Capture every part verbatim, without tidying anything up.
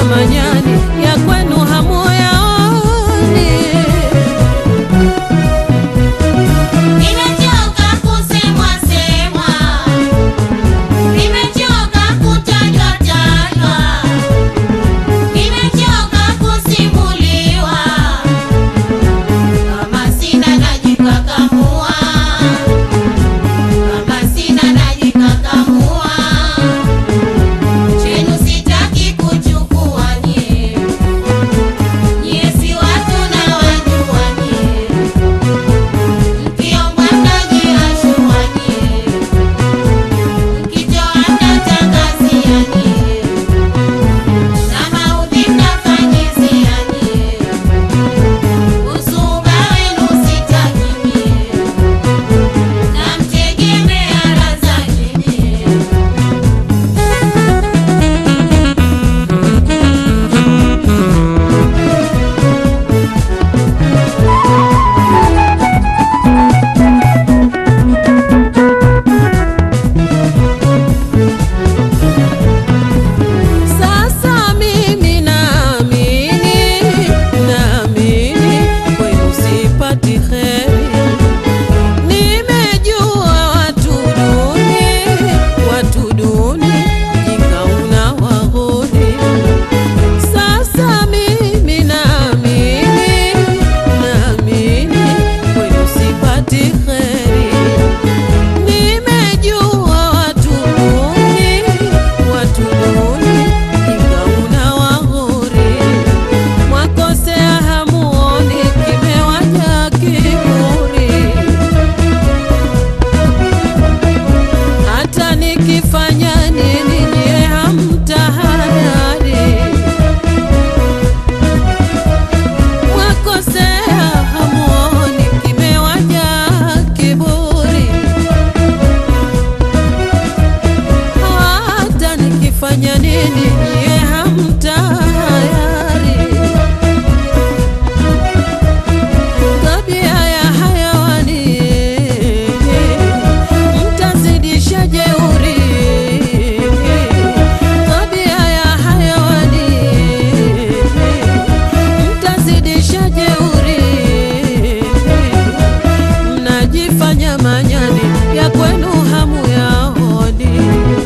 manyani ya kwenu hamuyaoni. Nimechoka kusemwa semwa, nimechoka kutajwa tajwa, nimechoka kusimuliwa, kama sina najikakamua, kama sina najikakamua, chenu sitaki kuchukua nye, nye si watu na wajua nye, mkiombwa mnajiashua nye, mkitoa mnatangazia nye, na maudhi mnafanyizia nye, usuba wenu sitaki nye, na mtegemea razaki nye. Sasa mimi naamini, naamini kwenu sipati kheri. Nimejua watu duni, watu duni, jinga unawaghuri. Sasa mimi naamini, naamini kwenu sipati kheri. Nimejua watu duni, watu duni, jinga unawaghuri. Mwakosea hamuoni, kimewaja kiburi. Hata nikifanya nini nyie hamtahayari. Mwakosea hamuoni, kimewaja kiburi. Hata nikifanya nini nyie hamtahayari. Tabia ya hayawani mtazidisha jeuri. Tabia ya hayawani mtazidisha jeuri. Mnajifanya manyani ya kwenu hamuyaoni.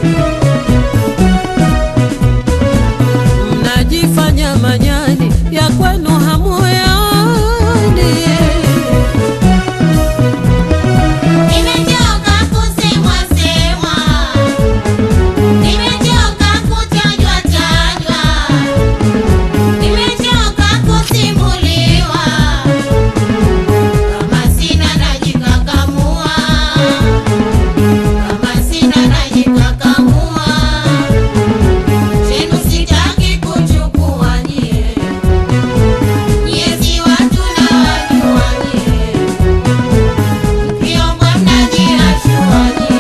Mnajifanya manyani ya kwenu hamuyaoni. Nimechoka kusemwa semwa, nimechoka kutajwa tajwa, nimechoka kusimuliwa, kama sina najikakamua, kama sina najikakamua, chenu sitaki kuchukua nye, nye si watu na wajua nye, mkiombwa mnajiashua nye,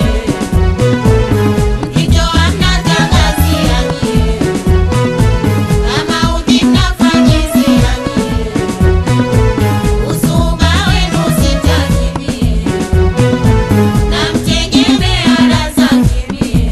mkitoa mnatangazia nye, kama udhi mnafanyizia nye, usuba wenu sitaki nye, na mtegemea razaki nye.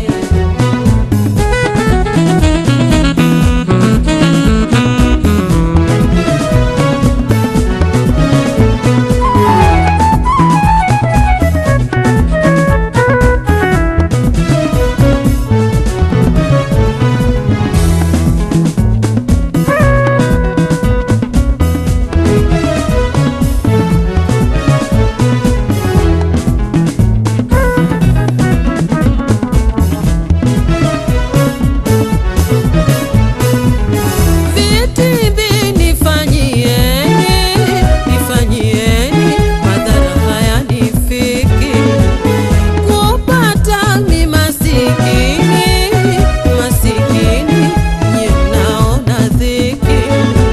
Vitimbi nifanyieni, nifanyieni, madhara hayanifiki. Kupata mi masikini, masikini, nyie mnaona dhiki.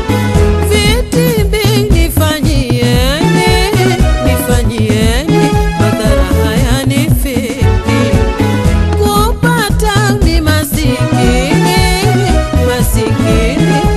Vitimbi nifanyieni, nifanyieni, madhara hayanifiki. Kupata mi masikini, masikini,